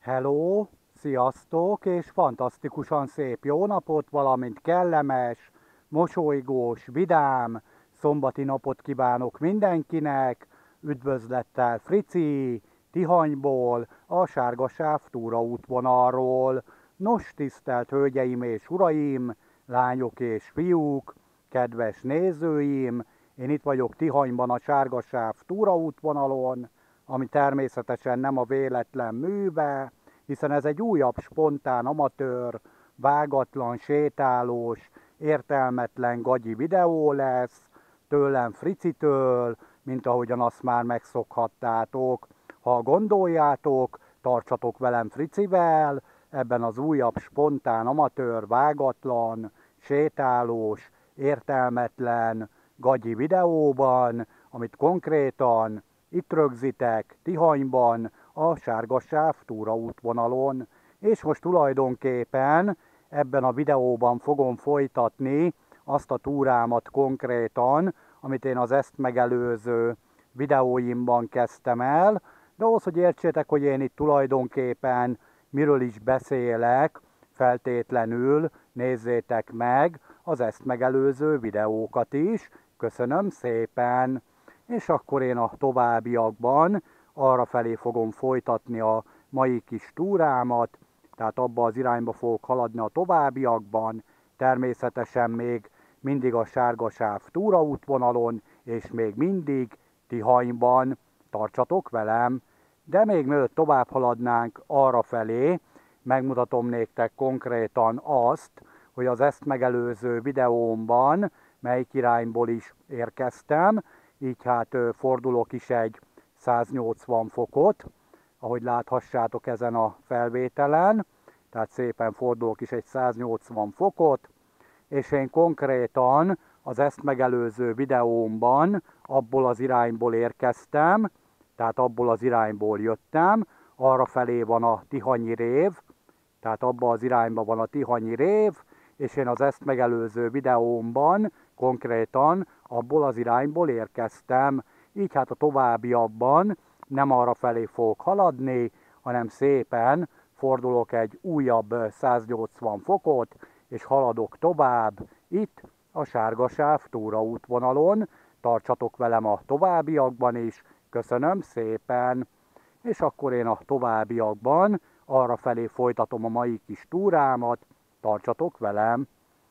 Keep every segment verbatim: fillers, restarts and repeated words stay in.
Hello, sziasztok, és fantasztikusan szép jó napot, valamint kellemes, mosolygós, vidám, szombati napot kívánok mindenkinek. Üdvözlettel Frici, Tihanyból, a Sárgasáv túraútvonalról. Nos, tisztelt hölgyeim és uraim, lányok és fiúk, kedves nézőim, én itt vagyok Tihanyban a Sárgasáv túraútvonalon, ami természetesen nem a véletlen műve, hiszen ez egy újabb, spontán, amatőr, vágatlan, sétálós, értelmetlen gagyi videó lesz, tőlem Fricitől, mint ahogyan azt már megszokhattátok. Ha gondoljátok, tartsatok velem Fricivel, ebben az újabb, spontán, amatőr, vágatlan, sétálós, értelmetlen, gagyi videóban, amit konkrétan itt rögzítek Tihanyban, a Sárgasáv túraútvonalon, és most tulajdonképpen ebben a videóban fogom folytatni azt a túrámat konkrétan, amit én az ezt megelőző videóimban kezdtem el, de ahhoz, hogy értsétek, hogy én itt tulajdonképpen miről is beszélek, feltétlenül nézzétek meg az ezt megelőző videókat is. Köszönöm szépen! És akkor én a továbbiakban arra felé fogom folytatni a mai kis túrámat, tehát abba az irányba fogok haladni a továbbiakban, természetesen még mindig a Sárgasáv túraútvonalon, és még mindig Tihanyban, tartsatok velem, de még mielőtt tovább haladnánk arra felé, megmutatom néktek konkrétan azt, hogy az ezt megelőző videómban melyik irányból is érkeztem, így hát fordulok is egy száznyolcvan fokot, ahogy láthassátok ezen a felvételen, tehát szépen fordulok is egy száznyolcvan fokot, és én konkrétan az ezt megelőző videómban abból az irányból érkeztem, tehát abból az irányból jöttem, arra felé van a Tihanyi rév, tehát abba az irányba van a Tihanyi rév, és én az ezt megelőző videómban konkrétan abból az irányból érkeztem. Így hát a továbbiakban nem arra felé fogok haladni, hanem szépen fordulok egy újabb száznyolcvan fokot, és haladok tovább itt a Sárgasáv túraútvonalon. Tartsatok velem a továbbiakban is, köszönöm szépen! És akkor én a továbbiakban arra felé folytatom a mai kis túrámat, tartsatok velem!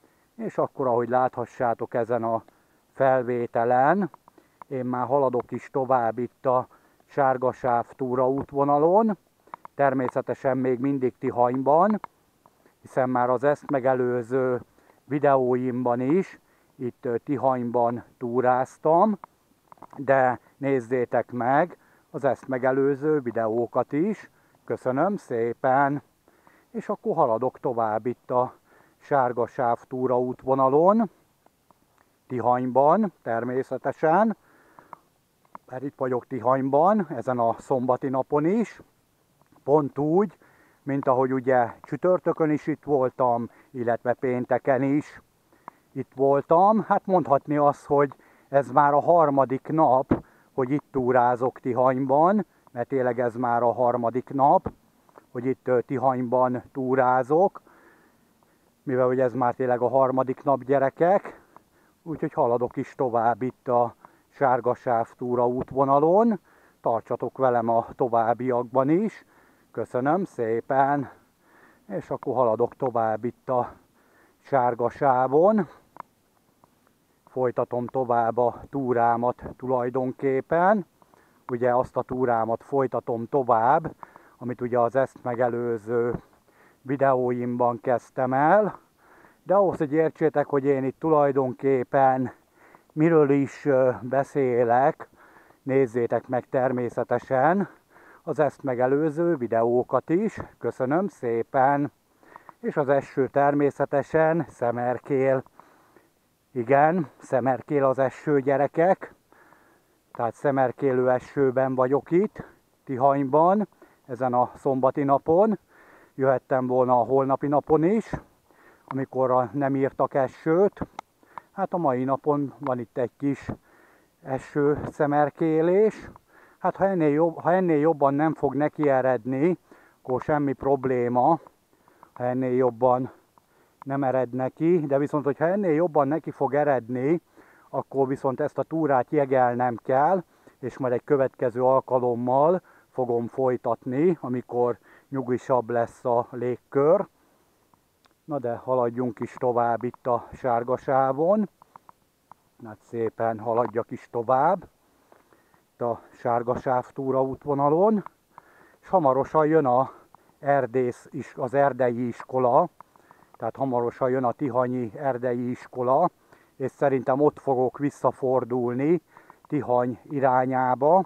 És akkor, ahogy láthassátok ezen a felvételen, én már haladok is tovább itt a Sárgasáv túraútvonalon, természetesen még mindig Tihanyban, hiszen már az ezt megelőző videóimban is itt Tihanyban túráztam, de nézzétek meg az ezt megelőző videókat is, köszönöm szépen! És akkor haladok tovább itt a Sárgasáv túraútvonalon, Tihanyban természetesen, mert itt vagyok Tihanyban, ezen a szombati napon is, pont úgy, mint ahogy ugye csütörtökön is itt voltam, illetve pénteken is itt voltam. Hát mondhatni azt, hogy ez már a harmadik nap, hogy itt túrázok Tihanyban, mert tényleg ez már a harmadik nap, hogy itt Tihanyban túrázok, mivel hogy ez már tényleg a harmadik nap, gyerekek, úgyhogy haladok is tovább itt a Sárgasáv túraútvonalon. Tartsatok velem a továbbiakban is, köszönöm szépen! És akkor haladok tovább itt a Sárgasávon, folytatom tovább a túrámat tulajdonképpen, ugye azt a túrámat folytatom tovább, amit ugye az ezt megelőző videóimban kezdtem el, de ahhoz, hogy értsétek, hogy én itt tulajdonképpen miről is beszélek, nézzétek meg természetesen az ezt megelőző videókat is, köszönöm szépen! És az eső természetesen szemerkél. Igen, szemerkél az eső, gyerekek, tehát szemerkélő esőben vagyok itt, Tihanyban, ezen a szombati napon. Jöhettem volna a holnapi napon is, amikor nem írtak esőt. Hát a mai napon van itt egy kis eső szemerkélés. Hát ha ennél, jobb, ha ennél jobban nem fog neki eredni akkor semmi probléma, ha ennél jobban nem ered neki, de viszont, hogyha ennél jobban neki fog eredni, akkor viszont ezt a túrát jegelnem kell, és majd egy következő alkalommal fogom folytatni, amikor nyugisabb lesz a légkör. Na de haladjunk is tovább itt a sárgasávon. Hát szépen haladjak is tovább itt a sárgasáv túraútvonalon, és hamarosan jön a erdész is, az erdei iskola, tehát hamarosan jön a tihanyi erdei iskola, és szerintem ott fogok visszafordulni Tihany irányába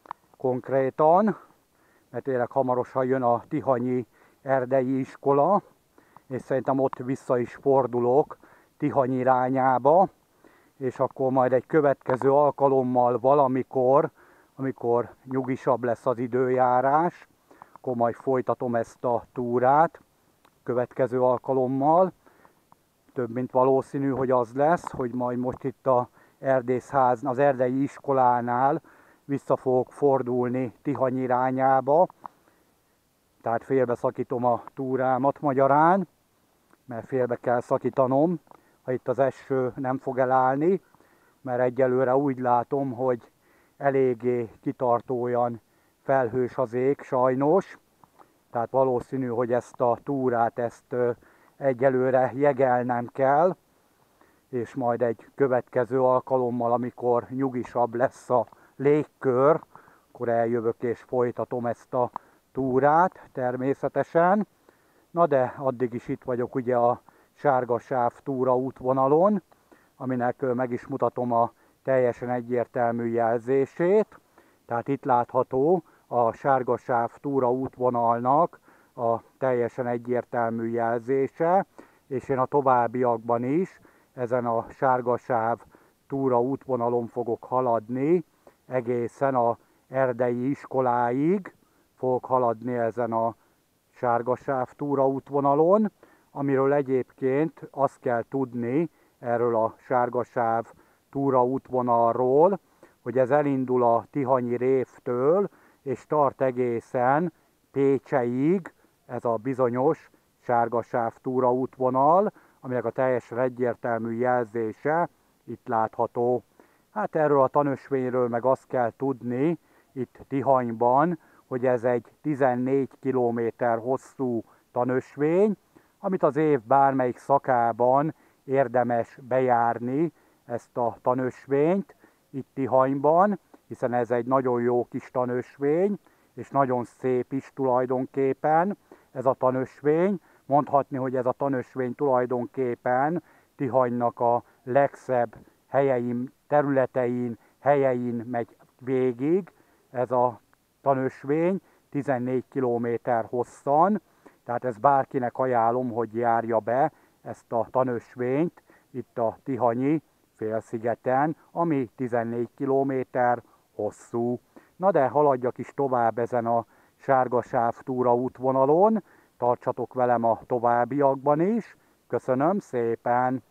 konkrétan, mert tényleg hamarosan jön a tihanyi erdei iskola, és szerintem ott vissza is fordulok Tihany irányába, és akkor majd egy következő alkalommal valamikor, amikor nyugisabb lesz az időjárás, akkor majd folytatom ezt a túrát következő alkalommal. Több mint valószínű, hogy az lesz, hogy majd most itt a erdészház, az erdei iskolánál vissza fogok fordulni Tihany irányába. Tehát félbe szakítom a túrámat magyarán, mert félbe kell szakítanom, ha itt az eső nem fog elállni, mert egyelőre úgy látom, hogy eléggé kitartóan felhős az ég sajnos, tehát valószínű, hogy ezt a túrát ezt egyelőre jegelnem kell, és majd egy következő alkalommal, amikor nyugisabb lesz a légkör, akkor eljövök és folytatom ezt a túrát természetesen. Na de addig is itt vagyok ugye a sárgasáv túra útvonalon, aminek meg is mutatom a teljesen egyértelmű jelzését. Tehát itt látható a sárgasáv túra útvonalnak a teljesen egyértelmű jelzése, és én a továbbiakban is ezen a sárgasáv túra útvonalon fogok haladni, egészen a erdei iskoláig fogok haladni ezen a sárgasáv túra útvonalon, amiről egyébként azt kell tudni erről a sárgasáv túra útvonalról, hogy ez elindul a tihanyi révtől, és tart egészen Pécseig, ez a bizonyos sárgasáv túra útvonal, aminek a teljesen egyértelmű jelzése itt látható. Hát erről a tanösvényről meg azt kell tudni itt Tihanyban, hogy ez egy tizennégy kilométer hosszú tanösvény, amit az év bármelyik szakában érdemes bejárni ezt a tanösvényt itt Tihanyban, hiszen ez egy nagyon jó kis tanösvény, és nagyon szép is tulajdonképpen ez a tanösvény. Mondhatni, hogy ez a tanösvény tulajdonképpen Tihanynak a legszebb helyein, területein, helyein megy végig. Ez a tanösvény tizennégy kilométer hosszan, tehát ez bárkinek ajánlom, hogy járja be ezt a tanösvényt itt a Tihanyi félszigeten, ami tizennégy kilométer hosszú. Na de haladjak is tovább ezen a sárgasáv túra útvonalon, tartsatok velem a továbbiakban is, köszönöm szépen,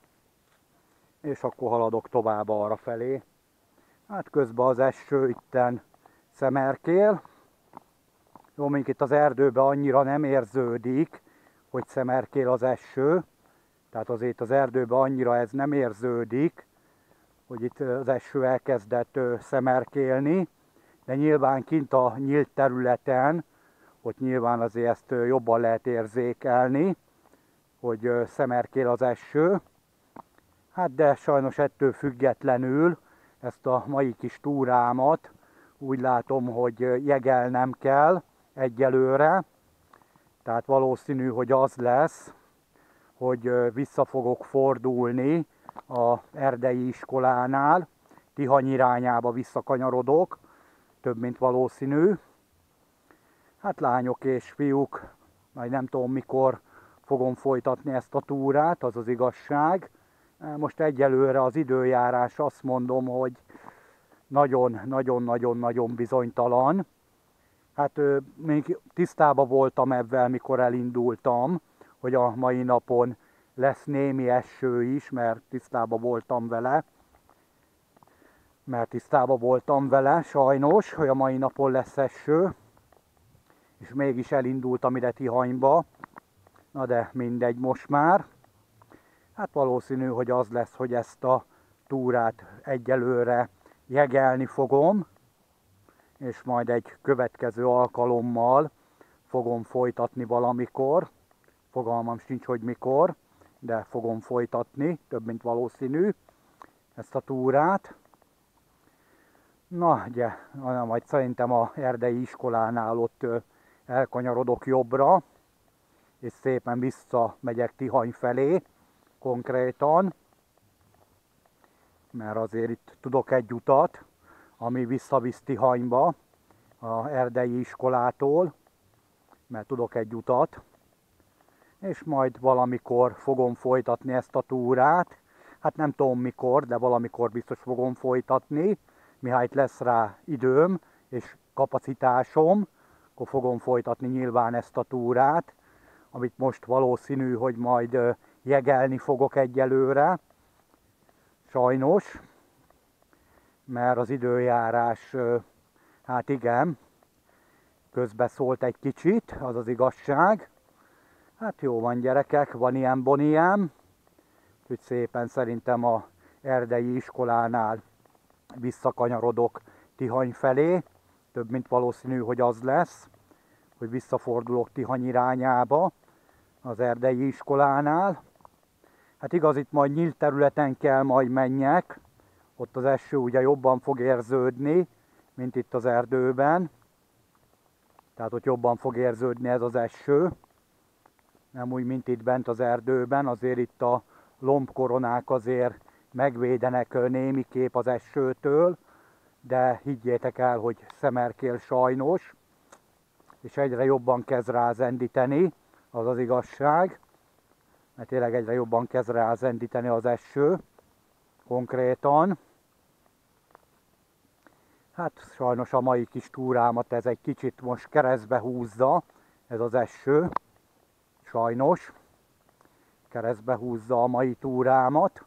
és akkor haladok tovább arra felé. Hát közben az eső itten szemerkél, jó, mondjuk itt az erdőben annyira nem érződik, hogy szemerkél az eső, tehát azért az erdőben annyira ez nem érződik, hogy itt az eső elkezdett szemerkélni, de nyilván kint a nyílt területen, ott nyilván azért ezt jobban lehet érzékelni, hogy szemerkél az eső. Hát de sajnos ettől függetlenül ezt a mai kis túrámat úgy látom, hogy jegelnem kell egyelőre. Tehát valószínű, hogy az lesz, hogy vissza fogok fordulni az erdei iskolánál, Tihany irányába visszakanyarodok, több mint valószínű. Hát lányok és fiúk, majd nem tudom mikor fogom folytatni ezt a túrát, az az igazság. Most egyelőre az időjárás azt mondom, hogy nagyon-nagyon-nagyon-nagyon bizonytalan. Hát még tisztában voltam ebben, mikor elindultam, hogy a mai napon lesz némi eső is, mert tisztában voltam vele. Mert tisztában voltam vele, sajnos, hogy a mai napon lesz eső. és mégis elindultam ide Tihanyba. Na de mindegy most már. Hát valószínű, hogy az lesz, hogy ezt a túrát egyelőre jegelni fogom, és majd egy következő alkalommal fogom folytatni valamikor. Fogalmam sincs, hogy mikor, de fogom folytatni, több mint valószínű, ezt a túrát. Na, ugye, majd szerintem a erdei iskolánál ott elkanyarodok jobbra, és szépen visszamegyek Tihany felé konkrétan, mert azért itt tudok egy utat, ami visszavisz Tihanyba a erdei iskolától, mert tudok egy utat, és majd valamikor fogom folytatni ezt a túrát. Hát nem tudom mikor, de valamikor biztos fogom folytatni, mihágy lesz rá időm és kapacitásom, akkor fogom folytatni nyilván ezt a túrát, amit most valószínű, hogy majd jegelni fogok egyelőre, sajnos, mert az időjárás, hát igen, közbeszólt egy kicsit, az az igazság. Hát jó van gyerekek, van ilyen boniem, úgyhogy szépen szerintem a erdei iskolánál visszakanyarodok Tihany felé, több mint valószínű, hogy az lesz, hogy visszafordulok Tihany irányába az erdei iskolánál. Hát igaz, itt majd nyílt területen kell majd menjek, ott az eső ugye jobban fog érződni, mint itt az erdőben. Tehát ott jobban fog érződni ez az eső, nem úgy, mint itt bent az erdőben, azért itt a lombkoronák azért megvédenek némiképp az esőtől, de higgyétek el, hogy szemerkél sajnos, és egyre jobban kezd rá zendíteni, az az igazság, mert tényleg egyre jobban kezd rá zendíteni az eső, konkrétan. Hát sajnos a mai kis túrámat ez egy kicsit most keresztbe húzza, ez az eső, sajnos, keresztbe húzza a mai túrámat.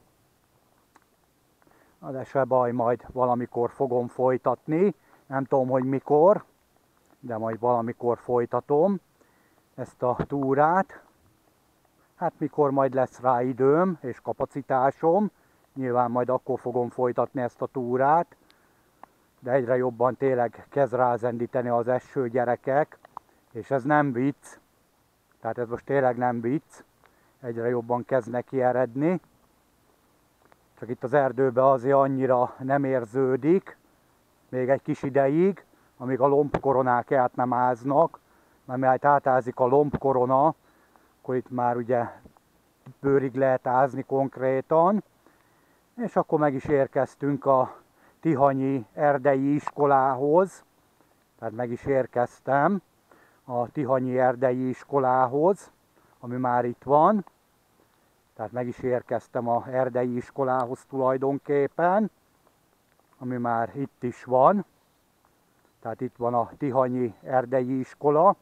De se baj, majd valamikor fogom folytatni, nem tudom, hogy mikor, de majd valamikor folytatom ezt a túrát. Hát mikor majd lesz rá időm és kapacitásom, nyilván majd akkor fogom folytatni ezt a túrát, de egyre jobban tényleg kezd rázendíteni az eső, gyerekek, és ez nem vicc, tehát ez most tényleg nem vicc, egyre jobban kezd neki eredni. Csak itt az erdőben azért annyira nem érződik, még egy kis ideig, amíg a lombkoronák át nem áznak, mert mert átázik a lombkorona, akkor itt már ugye bőrig lehet ázni konkrétan, és akkor meg is érkeztünk a tihanyi erdei iskolához, tehát meg is érkeztem a tihanyi erdei iskolához, ami már itt van. Tehát meg is érkeztem a erdei iskolához tulajdonképpen, ami már itt is van. Tehát itt van a tihanyi erdei iskola.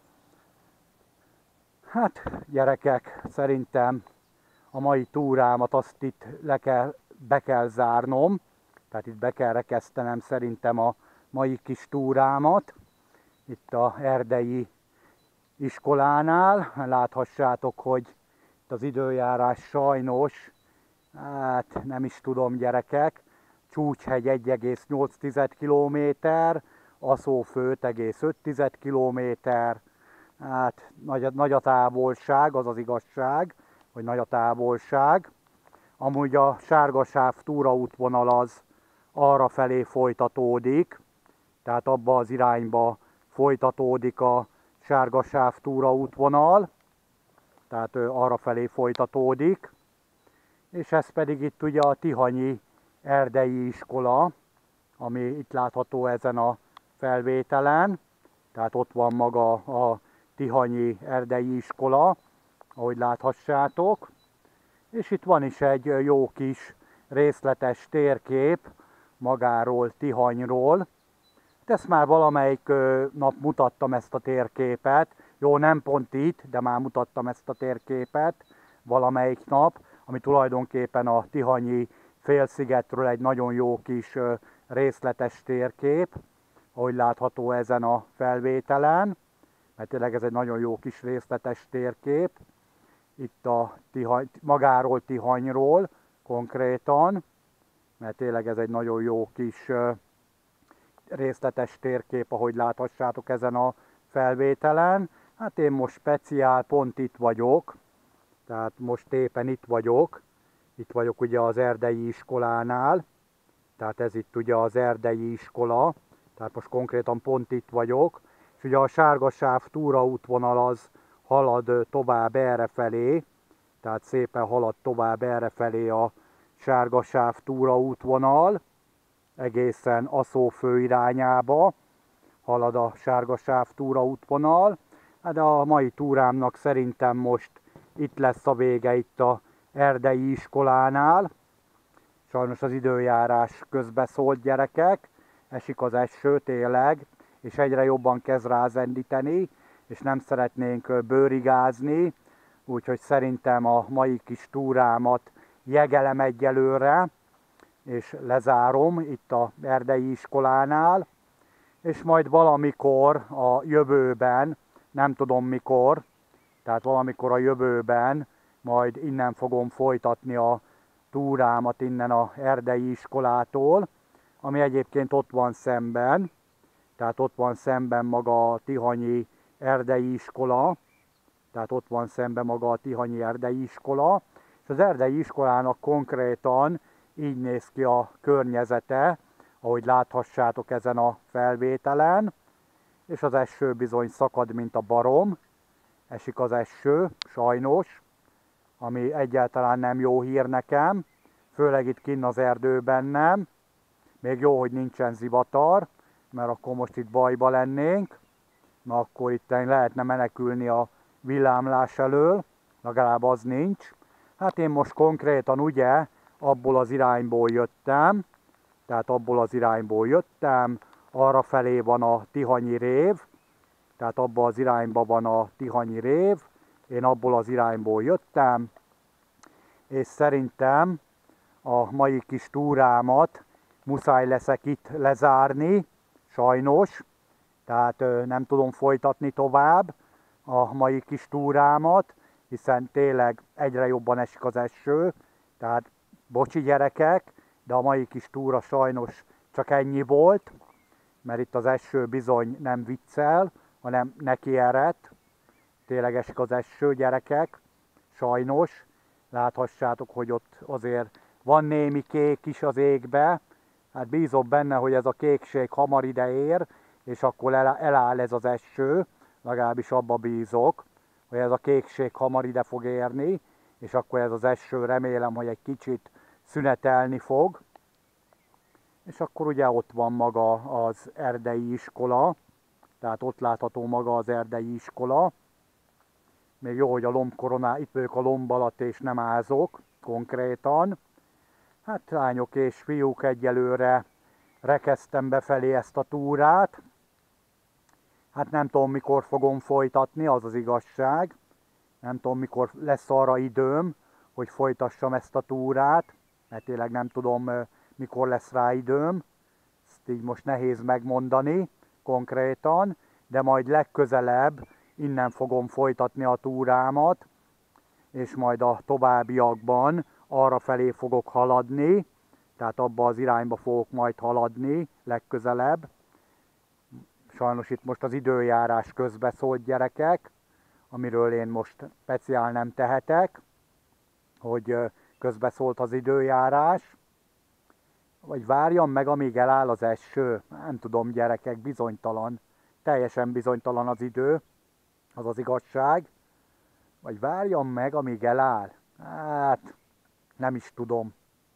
Hát gyerekek, szerintem a mai túrámat azt itt le kell, be kell zárnom. Tehát itt be kell rekesztenem szerintem a mai kis túrámat. Itt a erdei iskolánál. Láthassátok, hogy az időjárás sajnos, hát nem is tudom gyerekek, Csúcshegy egy egész nyolc kilométer, Aszófő öt egész öt kilométer, hát nagy, nagy a távolság, az az igazság, hogy nagy a távolság. Amúgy a Sárgasáv túraútvonal az arra felé folytatódik, tehát abba az irányba folytatódik a Sárgasáv túraútvonal, tehát arra felé folytatódik, és ez pedig itt ugye a tihanyi erdei iskola, ami itt látható ezen a felvételen, tehát ott van maga a tihanyi erdei iskola, ahogy láthassátok, és itt van is egy jó kis részletes térkép magáról, Tihanyról. Ezt már valamelyik nap mutattam ezt a térképet, jó, nem pont itt, de már mutattam ezt a térképet valamelyik nap, ami tulajdonképpen a tihanyi félszigetről egy nagyon jó kis részletes térkép, ahogy látható ezen a felvételen, mert tényleg ez egy nagyon jó kis részletes térkép. Itt a Tihany, magáról Tihanyról konkrétan, mert tényleg ez egy nagyon jó kis részletes térkép, ahogy láthassátok ezen a felvételen. Hát én most speciál pont itt vagyok, tehát most éppen itt vagyok. Itt vagyok ugye az erdei iskolánál, tehát ez itt ugye az erdei iskola, tehát most konkrétan pont itt vagyok. És ugye a sárgasáv túraútvonal az halad tovább errefelé, tehát szépen halad tovább errefelé a sárgasáv túraútvonal, egészen Aszófő irányába halad a sárgasáv túraútvonal. Hát a mai túrámnak szerintem most itt lesz a vége, itt a erdei iskolánál. Sajnos az időjárás közbeszólt, gyerekek, esik az eső tényleg, és egyre jobban kezd rázendíteni, és nem szeretnénk bőrigázni, úgyhogy szerintem a mai kis túrámat jegelem egyelőre, és lezárom itt a erdei iskolánál, és majd valamikor a jövőben, nem tudom mikor, tehát valamikor a jövőben majd innen fogom folytatni a túrámat innen a erdei iskolától, ami egyébként ott van szemben, tehát ott van szemben maga a tihanyi erdei iskola, tehát ott van szemben maga a tihanyi erdei iskola, és az erdei iskolának konkrétan így néz ki a környezete, ahogy láthassátok ezen a felvételen, és az eső bizony szakad, mint a barom, esik az eső, sajnos, ami egyáltalán nem jó hír nekem, főleg itt kinn az erdőben nem. Még jó, hogy nincsen zivatar, mert akkor most itt bajba lennénk, na akkor itt lehetne menekülni a villámlás elől, legalább az nincs. Hát én most konkrétan ugye abból az irányból jöttem, tehát abból az irányból jöttem, arra felé van a tihanyi rév, tehát abban az irányban van a tihanyi rév, én abból az irányból jöttem, és szerintem a mai kis túrámat muszáj leszek itt lezárni, sajnos, tehát nem tudom folytatni tovább a mai kis túrámat, hiszen tényleg egyre jobban esik az eső, tehát bocsi gyerekek, de a mai kis túra sajnos csak ennyi volt, mert itt az eső bizony nem viccel, hanem neki eredt. Tényleg esik az eső, gyerekek, sajnos. Láthassátok, hogy ott azért van némi kék is az égbe. Hát bízom benne, hogy ez a kékség hamar ide ér, és akkor eláll ez az eső, legalábbis abba bízok, hogy ez a kékség hamar ide fog érni, és akkor ez az eső remélem, hogy egy kicsit szünetelni fog. És akkor ugye ott van maga az erdei iskola, tehát ott látható maga az erdei iskola. Még jó, hogy a lombkoroná, itt vagyok a lomb alatt és nem ázok konkrétan. Hát lányok és fiúk, egyelőre rekeztem befelé ezt a túrát. Hát nem tudom, mikor fogom folytatni, az az igazság. Nem tudom, mikor lesz arra időm, hogy folytassam ezt a túrát, mert tényleg nem tudom, mikor lesz rá időm. Ezt így most nehéz megmondani konkrétan, de majd legközelebb innen fogom folytatni a túrámat, és majd a továbbiakban arra felé fogok haladni, tehát abba az irányba fogok majd haladni legközelebb. Sajnos itt most az időjárás közbeszólt, gyerekek, amiről én most speciál nem tehetek, hogy közbeszólt az időjárás. Vagy várjam meg, amíg eláll az eső. Nem tudom, gyerekek, bizonytalan. Teljesen bizonytalan az idő, az az igazság. Vagy várjam meg, amíg eláll. Hát, nem is tudom.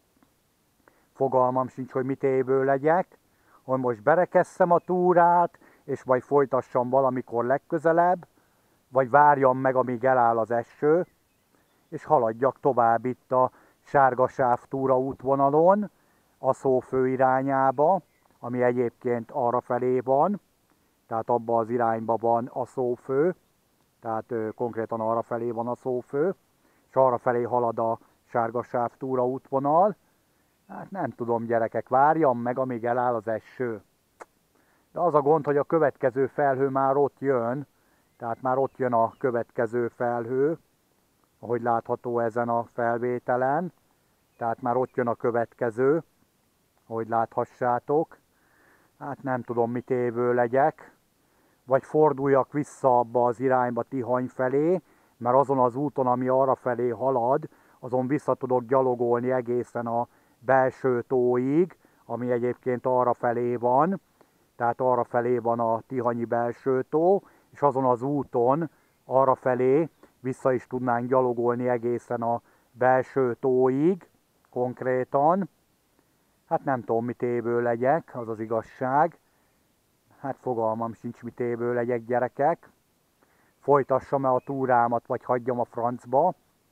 Fogalmam sincs, hogy mit évő legyek. Hogy most berekesszem a túrát, és majd folytassam valamikor legközelebb, vagy várjam meg, amíg eláll az eső, és haladjak tovább itt a Sárgasáv túraútvonalon, Aszófő irányába, ami egyébként arra felé van, tehát abba az irányba van Aszófő, tehát ö, konkrétan arra felé van Aszófő, és arra felé halad a Sárgasáv túraútvonal. Hát nem tudom, gyerekek, várjam meg, amíg eláll az eső. De az a gond, hogy a következő felhő már ott jön, Tehát már ott jön a következő felhő, ahogy látható ezen a felvételen. Tehát már ott jön a következő, ahogy láthassátok. Hát nem tudom, mit évő legyek. Vagy forduljak vissza abba az irányba Tihany felé, mert azon az úton, ami arra felé halad, azon vissza tudok gyalogolni egészen a belső tóig, ami egyébként arra felé van, tehát arra felé van a tihanyi belső tó, és azon az úton arra felé vissza is tudnánk gyalogolni egészen a belső tóig, konkrétan. Hát nem tudom, mit évő legyek, az az igazság. Hát fogalmam sincs, mit évő legyek, gyerekek. Folytassam-e a túrámat, vagy hagyjam a francba,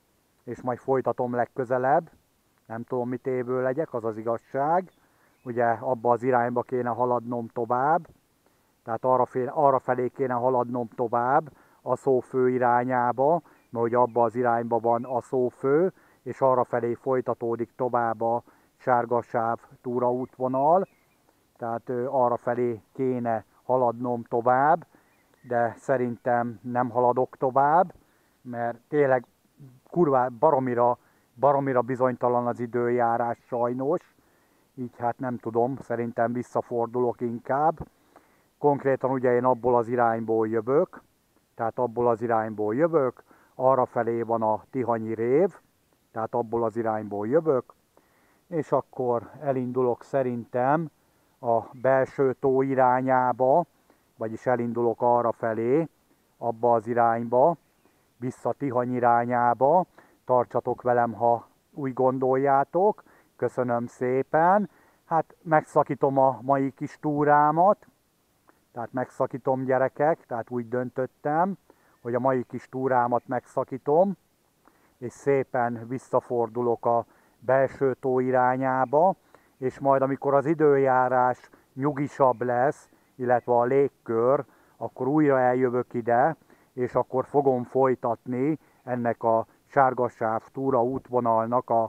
és majd folytatom legközelebb. Nem tudom, mit évő legyek, az az igazság. Ugye abba az irányba kéne haladnom tovább, tehát arra, fél, arra felé kéne haladnom tovább, a szófő irányába, mert ugye abba az irányba van a szófő, és arra felé folytatódik tovább a sárgasáv túraútvonal, tehát arra felé kéne haladnom tovább, de szerintem nem haladok tovább, mert tényleg kurvá baromira, baromira bizonytalan az időjárás sajnos, így hát nem tudom, szerintem visszafordulok inkább. Konkrétan ugye én abból az irányból jövök, tehát abból az irányból jövök, arra felé van a tihanyi rév, tehát abból az irányból jövök, és akkor elindulok szerintem a belső tó irányába, vagyis elindulok arra felé, abba az irányba, vissza Tihany irányába. Tartsatok velem, ha úgy gondoljátok. Köszönöm szépen. Hát megszakítom a mai kis túrámat, tehát megszakítom, gyerekek, tehát úgy döntöttem, hogy a mai kis túrámat megszakítom, és szépen visszafordulok a belső tó irányába, és majd amikor az időjárás nyugisabb lesz, illetve a légkör, akkor újra eljövök ide, és akkor fogom folytatni ennek a sárgasáv túra útvonalnak a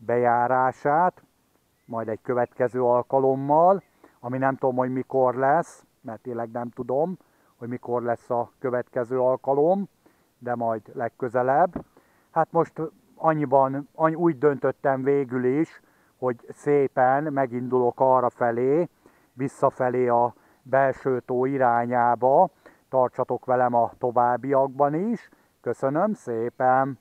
bejárását, majd egy következő alkalommal, ami nem tudom, hogy mikor lesz, mert tényleg nem tudom, hogy mikor lesz a következő alkalom, de majd legközelebb. Hát most annyiban, annyi, úgy döntöttem végül is, hogy szépen megindulok arra felé, visszafelé a belső tó irányába. Tartsatok velem a továbbiakban is. Köszönöm szépen!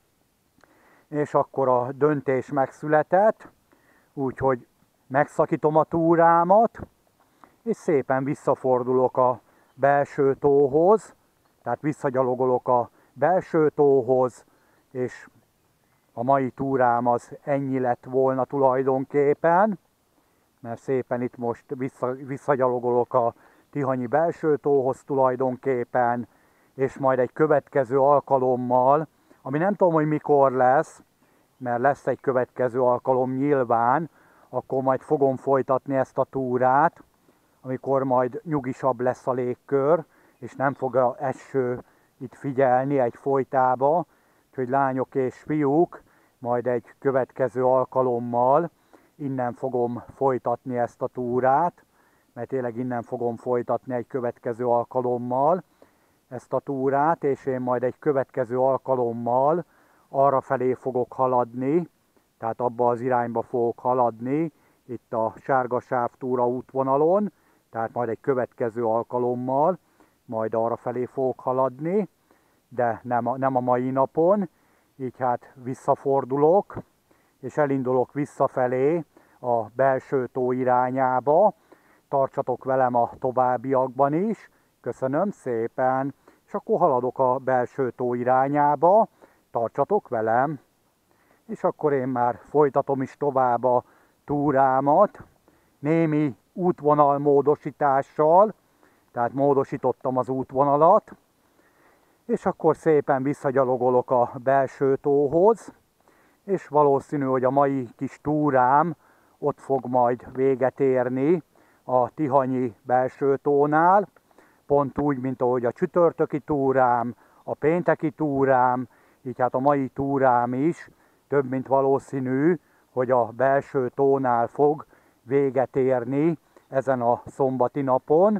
És akkor a döntés megszületett, úgyhogy megszakítom a túrámat, és szépen visszafordulok a belső tóhoz, tehát visszagyalogolok a belső tóhoz, és a mai túrám az ennyi lett volna tulajdonképpen, mert szépen itt most vissza, visszagyalogolok a tihanyi belső tóhoz tulajdonképpen, és majd egy következő alkalommal, ami nem tudom, hogy mikor lesz, mert lesz egy következő alkalom nyilván, akkor majd fogom folytatni ezt a túrát, amikor majd nyugisabb lesz a légkör, és nem fog az eső itt figyelni egy folytába, úgyhogy lányok és fiúk, majd egy következő alkalommal innen fogom folytatni ezt a túrát, mert tényleg innen fogom folytatni egy következő alkalommal ezt a túrát, és én majd egy következő alkalommal arra felé fogok haladni, tehát abba az irányba fogok haladni, itt a sárgasáv túra útvonalon, tehát majd egy következő alkalommal, majd arra felé fogok haladni, de nem a, nem a mai napon, így hát visszafordulok, és elindulok visszafelé a belső tó irányába. Tartsatok velem a továbbiakban is, köszönöm szépen, és akkor haladok a belső tó irányába, tartsatok velem, és akkor én már folytatom is tovább a túrámat, némi útvonal módosítással, tehát módosítottam az útvonalat, és akkor szépen visszagyalogolok a belső tóhoz, és valószínű, hogy a mai kis túrám ott fog majd véget érni a tihanyi belső tónál, pont úgy, mint ahogy a csütörtöki túrám, a pénteki túrám, így hát a mai túrám is több mint valószínű, hogy a belső tónál fog véget érni ezen a szombati napon,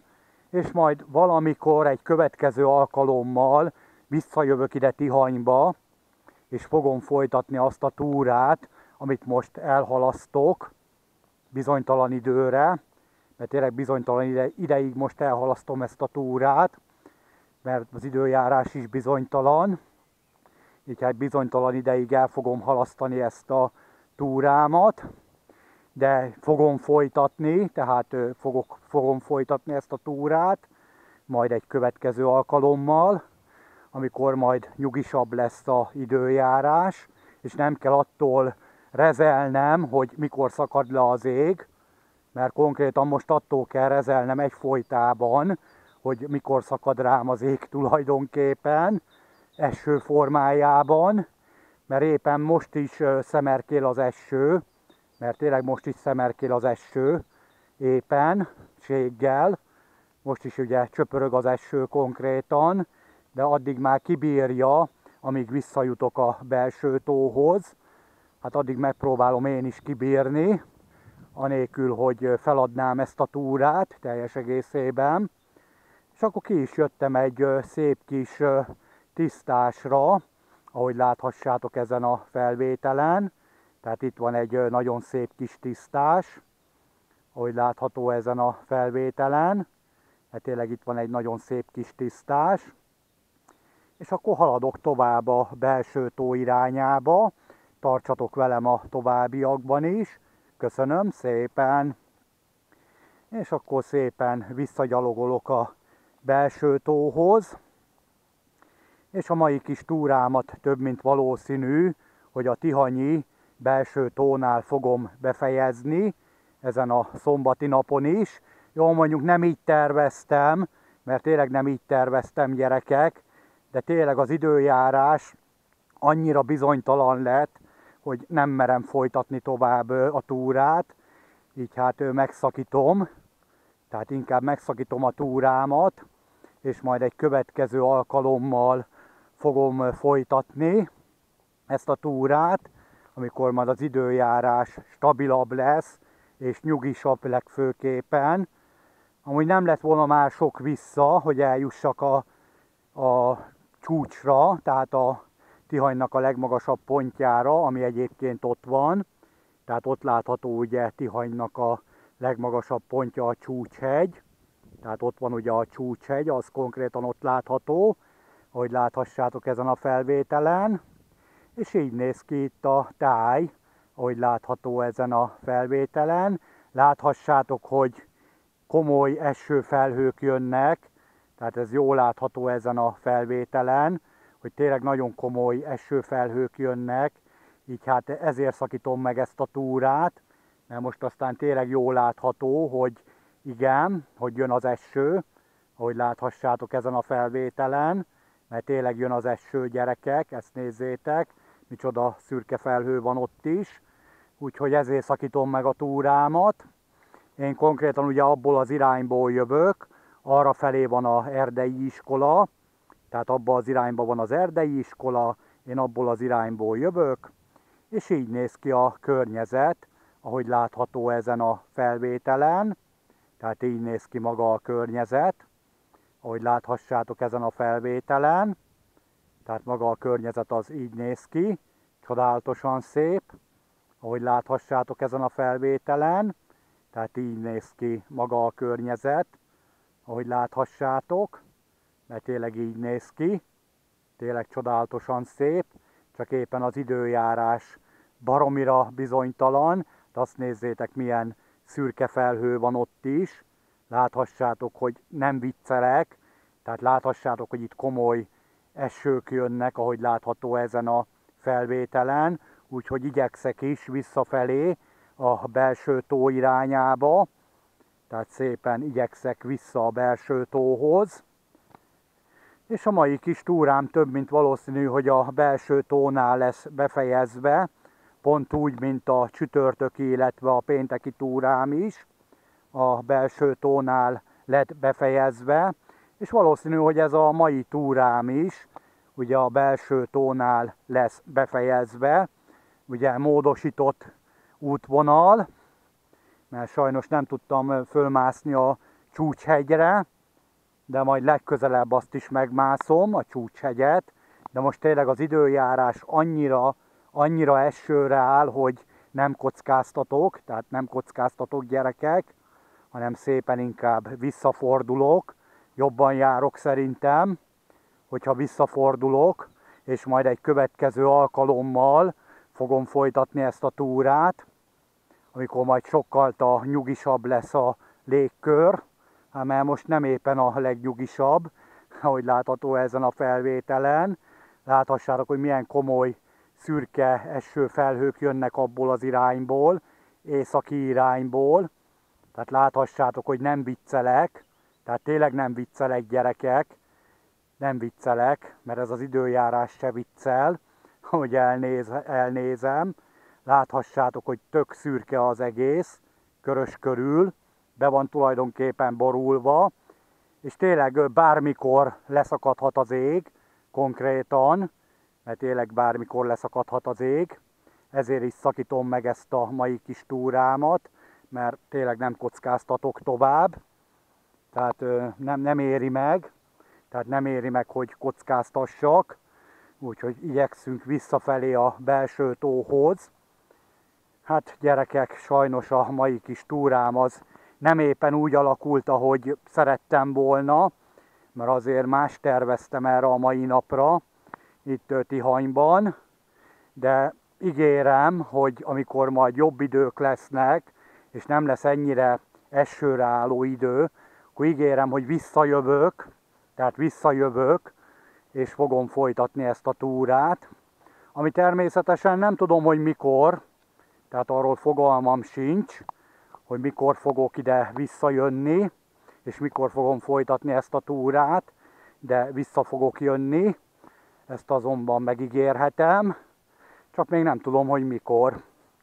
és majd valamikor egy következő alkalommal visszajövök ide Tihanyba, és fogom folytatni azt a túrát, amit most elhalasztok bizonytalan időre, mert tényleg bizonytalan ide, ideig most elhalasztom ezt a túrát, mert az időjárás is bizonytalan, így hát bizonytalan ideig el fogom halasztani ezt a túrámat, de fogom folytatni, tehát fogok, fogom folytatni ezt a túrát, majd egy következő alkalommal, amikor majd nyugisabb lesz az időjárás, és nem kell attól rezelnem, hogy mikor szakad le az ég, mert konkrétan most attól kell rezelnem egyfolytában, hogy mikor szakad rám az ég tulajdonképpen, eső formájában, mert éppen most is szemerkél az eső, mert tényleg most is szemerkél az eső, éppen, séggel, most is ugye csöpörög az eső konkrétan, de addig már kibírja, amíg visszajutok a belső tóhoz, hát addig megpróbálom én is kibírni, anélkül, hogy feladnám ezt a túrát teljes egészében. És akkor ki is jöttem egy szép kis tisztásra, ahogy láthassátok ezen a felvételen. Tehát itt van egy nagyon szép kis tisztás, ahogy látható ezen a felvételen. Hát tényleg itt van egy nagyon szép kis tisztás. És akkor haladok tovább a belső tó irányába. Tartsatok velem a továbbiakban is. Köszönöm szépen! És akkor szépen visszagyalogolok a belső tóhoz. És a mai kis túrámat több mint valószínű, hogy a tihanyi belső tónál fogom befejezni, ezen a szombati napon is. Jó, mondjuk nem így terveztem, mert tényleg nem így terveztem, gyerekek, de tényleg az időjárás annyira bizonytalan lett, hogy nem merem folytatni tovább a túrát, így hát megszakítom, tehát inkább megszakítom a túrámat, és majd egy következő alkalommal fogom folytatni ezt a túrát, amikor majd az időjárás stabilabb lesz, és nyugisabb legfőképpen. Amúgy nem lett volna már sok vissza, hogy eljussak a, a csúcsra, tehát a Tihanynak a legmagasabb pontjára, ami egyébként ott van. Tehát ott látható ugye Tihanynak a legmagasabb pontja a Csúcshegy. Tehát ott van ugye a Csúcshegy, az konkrétan ott látható, ahogy láthassátok ezen a felvételen. És így néz ki itt a táj, ahogy látható ezen a felvételen. Láthassátok, hogy komoly esőfelhők jönnek, tehát ez jól látható ezen a felvételen, hogy tényleg nagyon komoly esőfelhők jönnek, így hát ezért szakítom meg ezt a túrát, mert most aztán tényleg jól látható, hogy igen, hogy jön az eső, ahogy láthassátok ezen a felvételen, mert tényleg jön az eső, gyerekek, ezt nézzétek, micsoda szürke felhő van ott is, úgyhogy ezért szakítom meg a túrámat. Én konkrétan ugye abból az irányból jövök, arra felé van az erdei iskola, tehát abban az irányban van az erdei iskola, én abból az irányból jövök, és így néz ki a környezet, ahogy látható ezen a felvételen, tehát így néz ki maga a környezet, ahogy láthassátok ezen a felvételen, tehát maga a környezet az így néz ki, csodálatosan szép, ahogy láthassátok ezen a felvételen, tehát így néz ki maga a környezet, ahogy láthassátok, mert tényleg így néz ki, tényleg csodálatosan szép, csak éppen az időjárás baromira bizonytalan, de azt nézzétek, milyen szürke felhő van ott is, láthassátok, hogy nem viccelek, tehát láthassátok, hogy itt komoly esők jönnek, ahogy látható ezen a felvételen, úgyhogy igyekszek is visszafelé a belső tó irányába, tehát szépen igyekszek vissza a belső tóhoz. És a mai kis túrám több mint valószínű, hogy a belső tónál lesz befejezve, pont úgy, mint a csütörtöki, illetve a pénteki túrám is a belső tónál lett befejezve, és valószínű, hogy ez a mai túrám is ugye a belső tónál lesz befejezve, ugye módosított útvonal, mert sajnos nem tudtam fölmászni a Csúcshegyre, de majd legközelebb azt is megmászom, a Csúcshegyet, de most tényleg az időjárás annyira, annyira esőre áll, hogy nem kockáztatok, tehát nem kockáztatok gyerekek, hanem szépen inkább visszafordulok, jobban járok szerintem, hogyha visszafordulok, és majd egy következő alkalommal fogom folytatni ezt a túrát, amikor majd sokkal nyugisabb lesz a légkör, mert most nem éppen a legnyugisabb, ahogy látható ezen a felvételen. Láthassátok, hogy milyen komoly szürke esőfelhők jönnek abból az irányból, északi irányból. Tehát láthassátok, hogy nem viccelek, tehát tényleg nem viccelek gyerekek, nem viccelek, mert ez az időjárás se viccel, hogy elnéz, elnézem. Láthassátok, hogy tök szürke az egész, körös körül, be van tulajdonképpen borulva, és tényleg bármikor leszakadhat az ég, konkrétan, mert tényleg bármikor leszakadhat az ég, ezért is szakítom meg ezt a mai kis túrámat, mert tényleg nem kockáztatok tovább, tehát nem, nem éri meg, tehát nem éri meg, hogy kockáztassak, úgyhogy igyekszünk visszafelé a belső tóhoz. Hát gyerekek, sajnos a mai kis túrám az nem éppen úgy alakult, ahogy szerettem volna, mert azért más terveztem erre a mai napra, itt Tihanyban, de ígérem, hogy amikor majd jobb idők lesznek, és nem lesz ennyire esőre álló idő, akkor ígérem, hogy visszajövök, tehát visszajövök, és fogom folytatni ezt a túrát, ami természetesen nem tudom, hogy mikor, tehát arról fogalmam sincs, hogy mikor fogok ide visszajönni, és mikor fogom folytatni ezt a túrát, de vissza fogok jönni, ezt azonban megígérhetem, csak még nem tudom, hogy mikor.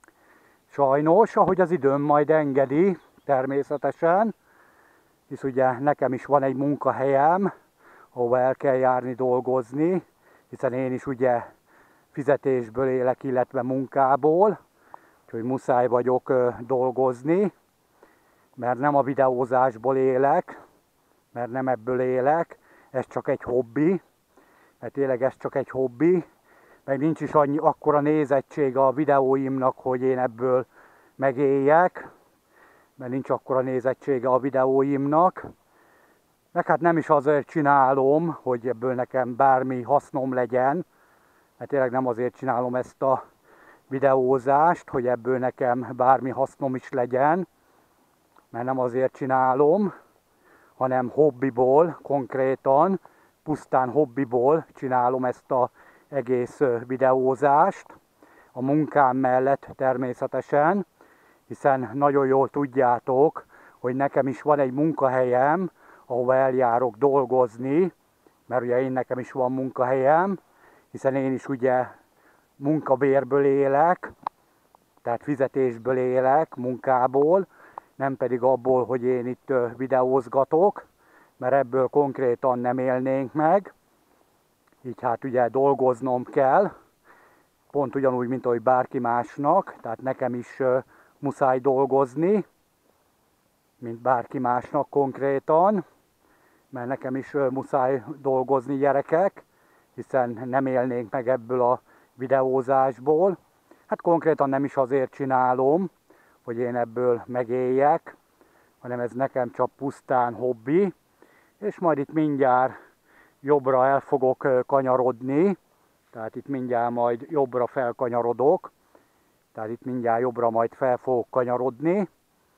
Sajnos, ahogy az időm majd engedi, természetesen, hisz ugye nekem is van egy munkahelyem, ahova el kell járni dolgozni, hiszen én is ugye fizetésből élek, illetve munkából, úgyhogy muszáj vagyok dolgozni, mert nem a videózásból élek, mert nem ebből élek, ez csak egy hobbi, mert tényleg ez csak egy hobbi, meg nincs is annyi, akkora nézettsége a videóimnak, hogy én ebből megéljek, mert nincs akkora nézettsége a videóimnak, meg hát nem is azért csinálom, hogy ebből nekem bármi hasznom legyen, mert tényleg nem azért csinálom ezt a videózást, hogy ebből nekem bármi hasznom is legyen, mert nem azért csinálom, hanem hobbiból, konkrétan, pusztán hobbiból csinálom ezt az egész videózást, a munkám mellett természetesen, hiszen nagyon jól tudjátok, hogy nekem is van egy munkahelyem, ahova eljárok dolgozni, mert ugye én nekem is van munkahelyem, hiszen én is ugye munkabérből élek, tehát fizetésből élek, munkából, nem pedig abból, hogy én itt videózgatok, mert ebből konkrétan nem élnénk meg, így hát ugye dolgoznom kell, pont ugyanúgy, mint ahogy bárki másnak, tehát nekem is muszáj dolgozni, mint bárki másnak konkrétan, mert nekem is muszáj dolgozni gyerekek, hiszen nem élnénk meg ebből a videózásból. Hát konkrétan nem is azért csinálom, hogy én ebből megéljek, hanem ez nekem csak pusztán hobbi, és majd itt mindjárt jobbra el fogok kanyarodni, tehát itt mindjárt majd jobbra felkanyarodok, tehát itt mindjárt jobbra majd fel fogok kanyarodni.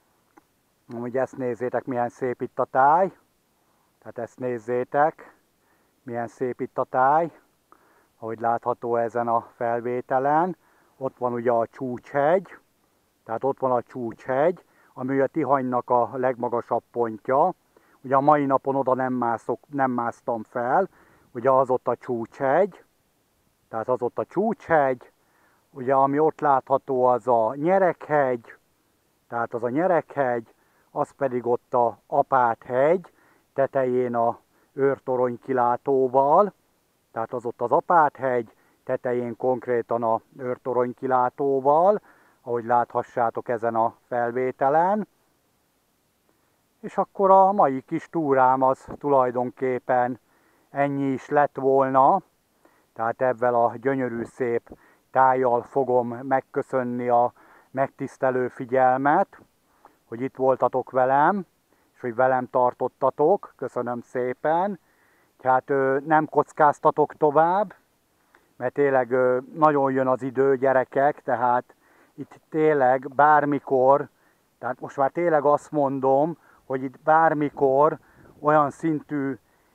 Ugye ezt nézzétek, milyen szép itt a táj, tehát ezt nézzétek, milyen szép itt a táj, ahogy látható ezen a felvételen. Ott van ugye a Csúcshegy, tehát ott van a Csúcshegy, ami a Tihanynak a legmagasabb pontja. Ugye a mai napon oda nem, mászok, nem másztam fel, ugye az ott a Csúcshegy, tehát az ott a Csúcshegy, ugye ami ott látható az a Nyerekhegy, tehát az a Nyerekhegy, az pedig ott a Apáthegy, tetején a őrtorony kilátóval, tehát az ott az Apáthegy, tetején konkrétan a őrtorony kilátóval, ahogy láthassátok ezen a felvételen. És akkor a mai kis túrám az tulajdonképpen ennyi is lett volna, tehát ebben a gyönyörű szép tájjal fogom megköszönni a megtisztelő figyelmet, hogy itt voltatok velem, és hogy velem tartottatok, köszönöm szépen. Hát nem kockáztatok tovább, mert tényleg nagyon jön az idő, gyerekek, tehát itt tényleg bármikor, tehát most már tényleg azt mondom, hogy itt bármikor olyan szintű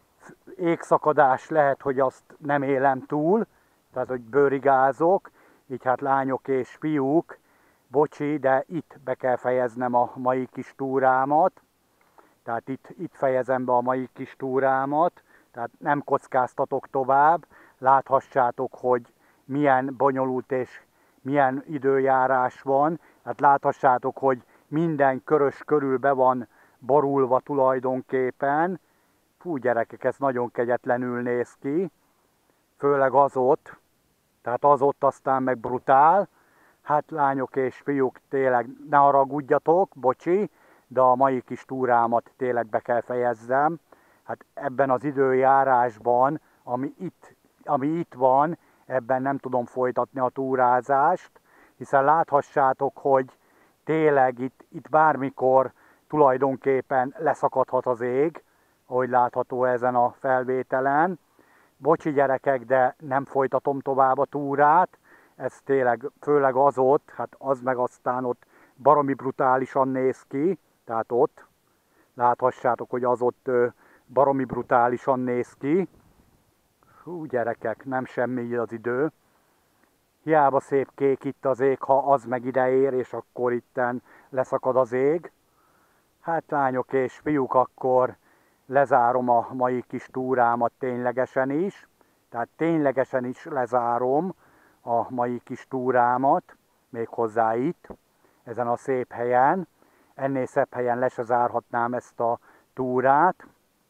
égszakadás lehet, hogy azt nem élem túl, tehát hogy bőrigázok, így hát lányok és fiúk, bocsi, de itt be kell fejeznem a mai kis túrámat, tehát itt, itt fejezem be a mai kis túrámat, tehát nem kockáztatok tovább, láthassátok, hogy milyen bonyolult és milyen időjárás van, hát láthassátok, hogy minden körös körül be van borulva tulajdonképpen. Fú, gyerekek, ez nagyon kegyetlenül néz ki, főleg az ott, tehát az ott aztán meg brutál. Hát lányok és fiúk, tényleg ne haragudjatok, bocsi, de a mai kis túrámat tényleg be kell fejezzem. Hát ebben az időjárásban, ami itt, ami itt van, ebben nem tudom folytatni a túrázást, hiszen láthassátok, hogy tényleg itt, itt bármikor tulajdonképpen leszakadhat az ég, ahogy látható ezen a felvételen. Bocsi gyerekek, de nem folytatom tovább a túrát, ez tényleg főleg az ott, hát az meg aztán ott baromi brutálisan néz ki, tehát ott, láthassátok, hogy az ott baromi brutálisan néz ki. Hú, gyerekek, nem semmi az idő. Hiába szép kék itt az ég, ha az meg ide ér, és akkor itten leszakad az ég. Hát lányok és fiúk, akkor lezárom a mai kis túrámat ténylegesen is. Tehát ténylegesen is lezárom a mai kis túrámat, méghozzá itt, ezen a szép helyen. Ennél szebb helyen le se zárhatnám ezt a túrát.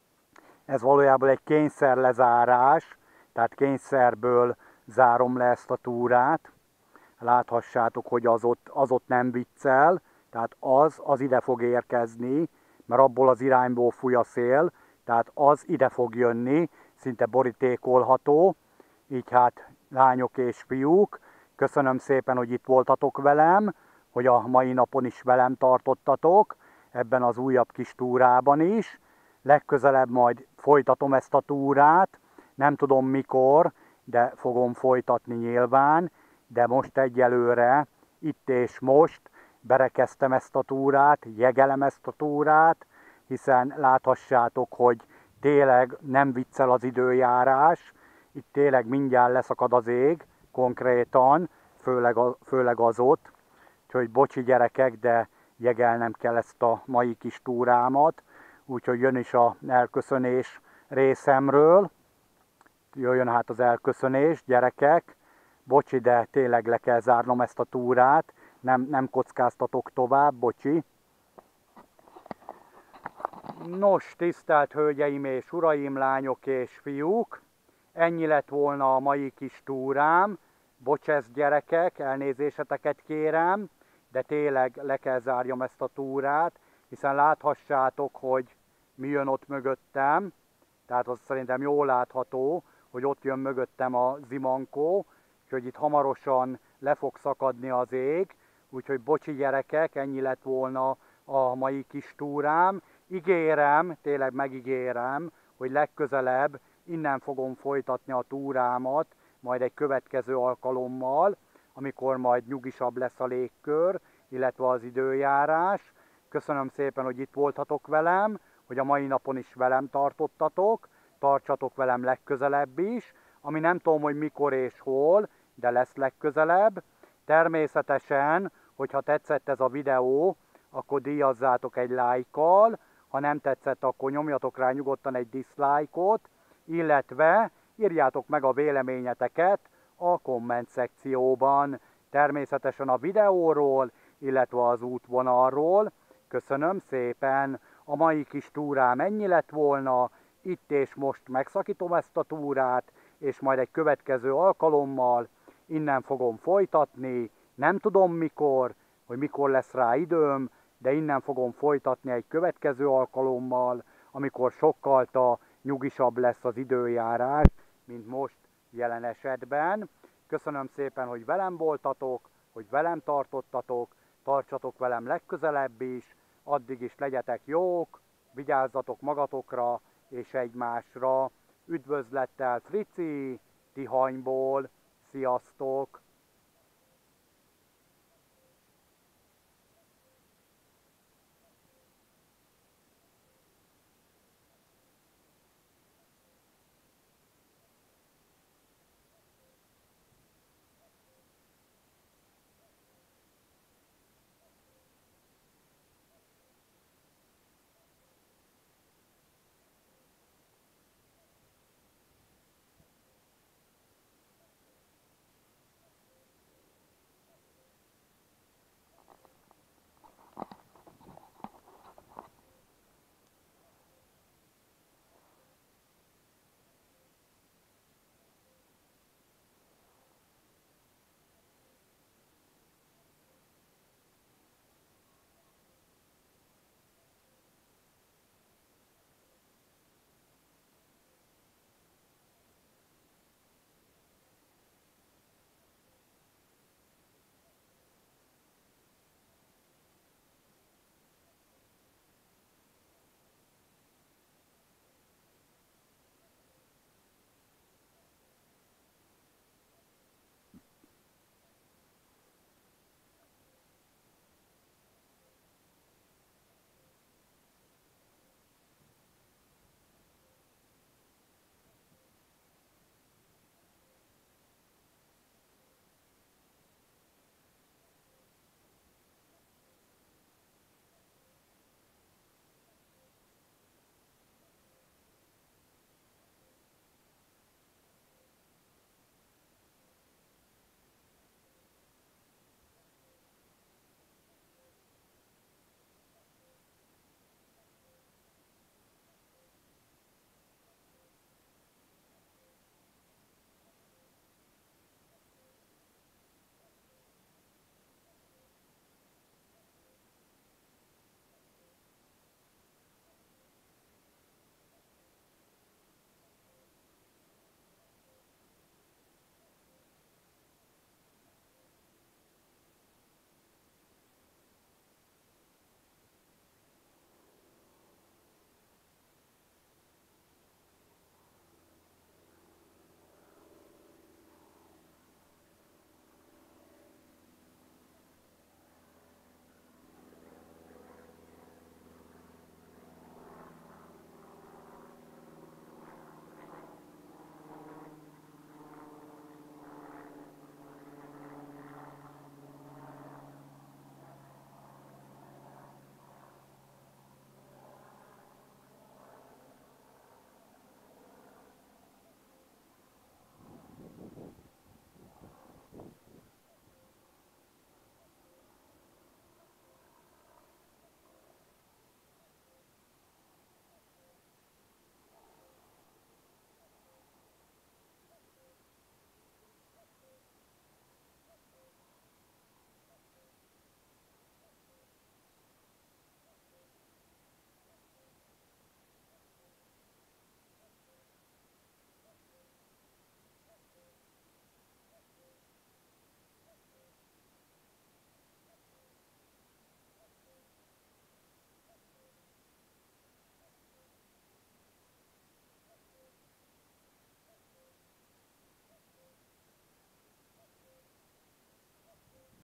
Ez valójában egy kényszerlezárás, tehát kényszerből zárom le ezt a túrát. Láthassátok, hogy az ott, az ott nem viccel, tehát az, az ide fog érkezni, mert abból az irányból fúj a szél, tehát az ide fog jönni, szinte borítékolható. Így hát lányok és fiúk, köszönöm szépen, hogy itt voltatok velem, hogy a mai napon is velem tartottatok, ebben az újabb kis túrában is. Legközelebb majd folytatom ezt a túrát, nem tudom mikor, de fogom folytatni nyilván, de most egyelőre, itt és most berekeztem ezt a túrát, jegelem ezt a túrát, hiszen láthassátok, hogy tényleg nem viccel az időjárás, itt tényleg mindjárt leszakad az ég, konkrétan, főleg, a, főleg az ott, úgyhogy bocsi gyerekek, de jegelnem kell ezt a mai kis túrámat, úgyhogy jön is az elköszönés részemről, jöjjön hát az elköszönés, gyerekek, bocsi, de tényleg le kell zárnom ezt a túrát, nem, nem kockáztatok tovább, bocsi. Nos, tisztelt hölgyeim és uraim, lányok és fiúk, ennyi lett volna a mai kis túrám. Bocsesz gyerekek, elnézéseteket kérem, de tényleg le kell zárjam ezt a túrát, hiszen láthassátok, hogy mi jön ott mögöttem, tehát az szerintem jól látható, hogy ott jön mögöttem a zimankó, úgyhogy itt hamarosan le fog szakadni az ég, úgyhogy bocsi gyerekek, ennyi lett volna a mai kis túrám. Ígérem, tényleg megígérem, hogy legközelebb innen fogom folytatni a túrámat, majd egy következő alkalommal, amikor majd nyugisabb lesz a légkör, illetve az időjárás. Köszönöm szépen, hogy itt voltatok velem, hogy a mai napon is velem tartottatok, tartsatok velem legközelebb is, ami nem tudom, hogy mikor és hol, de lesz legközelebb. Természetesen, hogyha tetszett ez a videó, akkor díjazzátok egy lájkkal, ha nem tetszett, akkor nyomjatok rá nyugodtan egy dislike-ot, illetve írjátok meg a véleményeteket a komment szekcióban, természetesen a videóról, illetve az útvonalról. Köszönöm szépen, a mai kis túrám ennyi lett volna, itt és most megszakítom ezt a túrát, és majd egy következő alkalommal innen fogom folytatni, nem tudom mikor, hogy mikor lesz rá időm, de innen fogom folytatni egy következő alkalommal, amikor sokkal nyugisabb lesz az időjárás, mint most jelen esetben. Köszönöm szépen, hogy velem voltatok, hogy velem tartottatok, tartsatok velem legközelebb is, addig is legyetek jók, vigyázzatok magatokra és egymásra. Üdvözlettel Frici, Tihanyból, sziasztok!